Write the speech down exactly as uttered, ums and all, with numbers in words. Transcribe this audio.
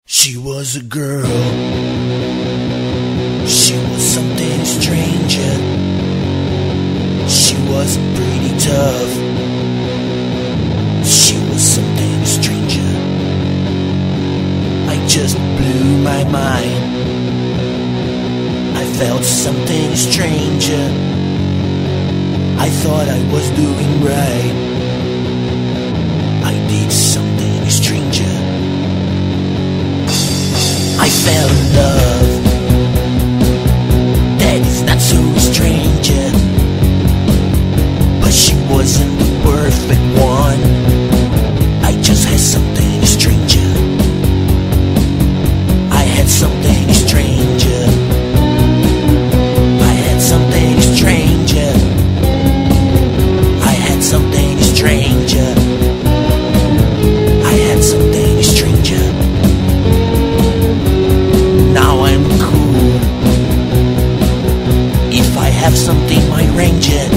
She was a girl. She was something stranger. She was pretty tough. She was something stranger. I just blew my mind. I felt something stranger. I thought I was doing right. I did something stranger. I fell in love. That is not so stranger. But she wasn't the perfect one. I just had something stranger. I had something stranger. I had something stranger. I had something stranger. I had something stranger. Now I'm cool. If I have something, my ranger.